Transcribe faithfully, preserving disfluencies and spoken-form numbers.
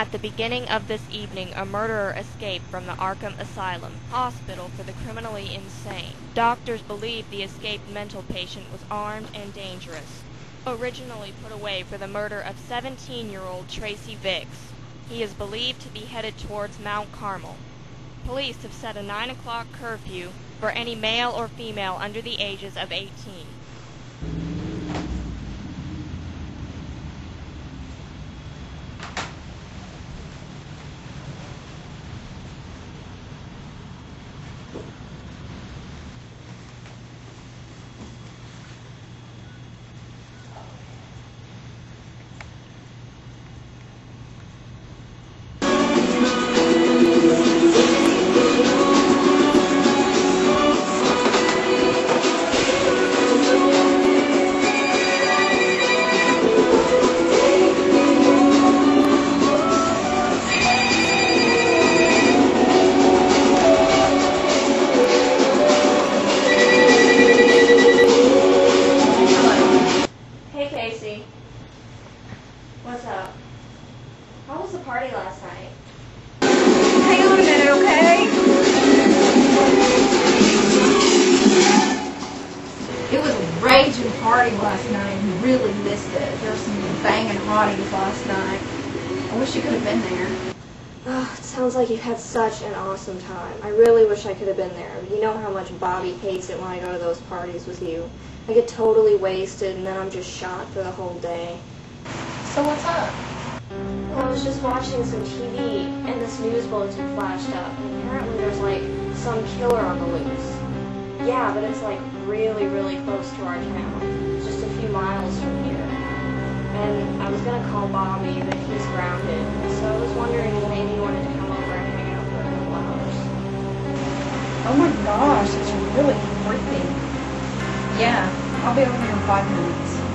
At the beginning of this evening, a murderer escaped from the Archem Asylum, hospital for the criminally insane. Doctors believe the escaped mental patient was armed and dangerous. Originally put away for the murder of seventeen-year-old Tracy Vicks, he is believed to be headed towards Mount Carmel. Police have set a nine o'clock curfew for any male or female under the ages of eighteen. What's up? How was the party last night? Hang on a minute, okay? It was a raging party last night. You really missed it. There were some banging hotties last night. I wish you could have been there. Oh, it sounds like you had such an awesome time. I really wish I could have been there. You know how much Bobby hates it when I go to those parties with you. I get totally wasted and then I'm just shot for the whole day. So what's up? Well, I was just watching some T V and this news bulletin flashed up, and apparently there's like some killer on the loose. Yeah, but it's like really, really close to our town. It's just a few miles from here. And I was gonna call Bobby, but he's grounded. So I was wondering if maybe you wanted to come over and hang out for a couple hours. Oh my gosh, it's really creepy. Yeah, I'll be over here in five minutes.